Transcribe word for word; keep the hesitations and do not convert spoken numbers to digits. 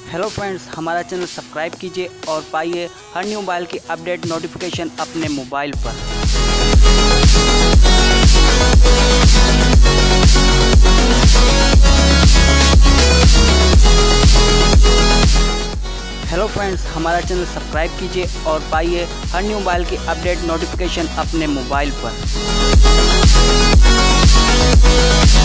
Hello friends, हमारा channel subscribe कीजिए और पाइए हर न्यू मोबाइल की अपडेट नोटिफिकेशन अपने मोबाइल पर। हेलो फ्रेंड्स, हमारा चैनल सब्सक्राइब कीजिए और पाइए हर न्यू मोबाइल की अपडेट नोटिफिकेशन अपने मोबाइल पर।